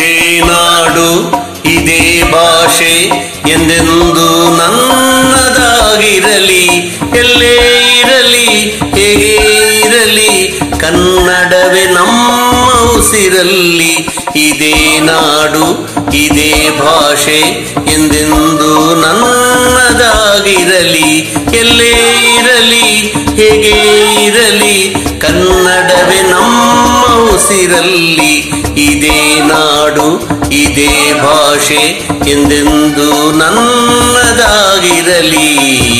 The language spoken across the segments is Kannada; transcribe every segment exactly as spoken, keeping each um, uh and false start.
ನಾಡು ಇದೇ ಭಾಷೆ ಎಂದೆಂದು ನನ್ನದಾಗಿರಲಿ. ಎಲ್ಲೇ ಇರಲಿ ಹೇಗೆ ಇರಲಿ ಕನ್ನಡವೇ ನಮ್ಮ ಉಸಿರಲ್ಲಿ. ಇದೇ ನಾಡು ಇದೇ ಭಾಷೆ ಎಂದೆಂದು ನನ್ನದಾಗಿರಲಿ. ಎಲ್ಲೇ ಇರಲಿ ಹೇಗೆ ಇರಲಿ ಕನ್ನಡವೇ ನಮ್ಮ ಉಸಿರಲ್ಲಿ. ಇದೇ ನಾಡು ಇದೇ ಭಾಷೆ ಎಂದೆಂದು ನನ್ನದಾಗಿರಲಿ.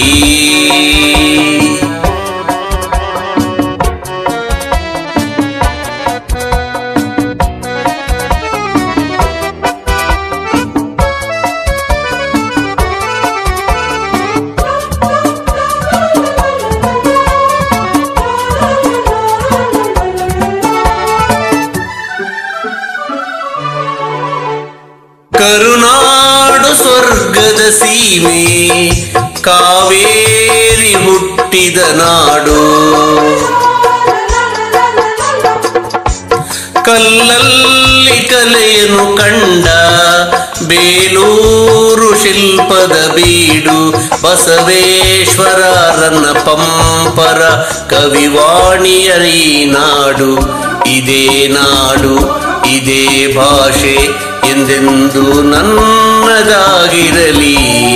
ಕರುನಾಡು ಸ್ವರ್ಗದ ಸೀಮೆ ಕಾವೇರಿ ಹುಟ್ಟಿದ ನಾಡು. ಕಲ್ಲಲ್ಲಿ ಕಲೆಯನ್ನು ಕಂಡ ಬೇಲೂರು ಶಿಲ್ಪದ ಬೀಡು. ಬಸವೇಶ್ವರರನ್ನ ಪಂಪರ ಕವಿವಾಣಿಯ ಈ ನಾಡು. ಇದೇ ನಾಡು ಇದೇ ಭಾಷೆ ಎಂದೆಂದು ನನ್ನದಾಗಿರಲಿ.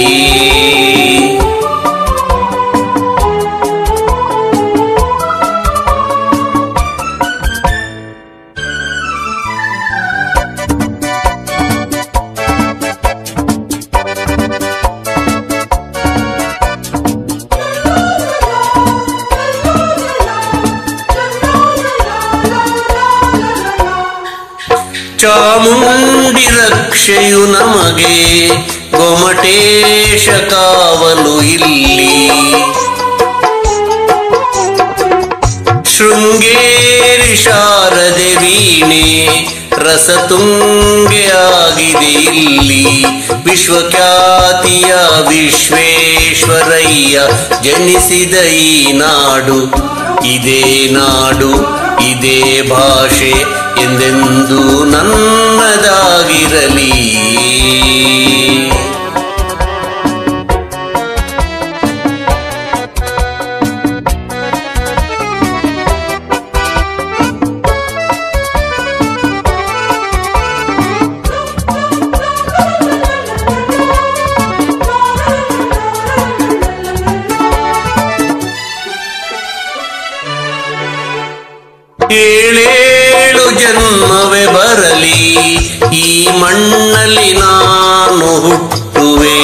ಚಾಮುಂಡಿ ರಕ್ಷೆಯು ನಮಗೆ ಗೊಮಟೇಶ ಕಾವಲು ಇಲ್ಲಿ. ಶೃಂಗೇರಿ ಶಾರದೆ ವೀಣೆ ರಸತುಂಗೆ ಆಗಿದೆ ಇಲ್ಲಿ. ವಿಶ್ವಖ್ಯಾತಿಯ ವಿಶ್ವೇಶ್ವರಯ್ಯ ಜನಿಸಿದ ಈ ನಾಡು. ಇದೇ ನಾಡು ಇದೇ ಭಾಷೆ ಎಂದೆಂದು ನನ್ನದಾಗಿರಲಿ. ಏಳೇಳು ಜನ್ಮವೇ ಬರಲಿ ಈ ಮಣ್ಣಲ್ಲಿ ನಾನು ಹುಟ್ಟುವೆ.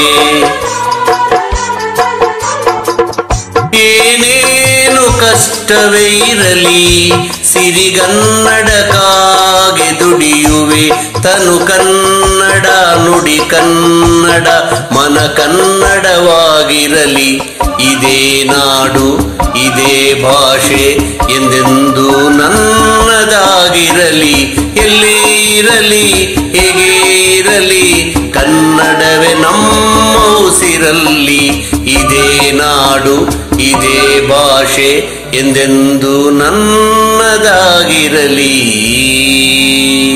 ಏನೇನು ಕಷ್ಟವೇ ಇರಲಿ ಸಿರಿಗನ್ನಡಕ್ಕಾಗಿ ದುಡಿಯುವೆ. ತನು ಕನ್ನಡ ನುಡಿ ಕನ್ನಡ ಮನ ಕನ್ನಡವಾಗಿರಲಿ. ಇದೇ ನಾಡು ಇದೇ ಭಾಷೆ ಎಂದೆಂದು ನನ್ನದಾಗಿರಲಿ. ಎಲ್ಲೇ ಇರಲಿ ಹೇಗೆ ಇರಲಿ ಕನ್ನಡವೇ ನಮ್ಮ ಉಸಿರಲ್ಲಿ. ಇದೇ ನಾಡು ಇದೇ ಭಾಷೆ ಎಂದೆಂದು ನನ್ನದಾಗಿರಲಿ.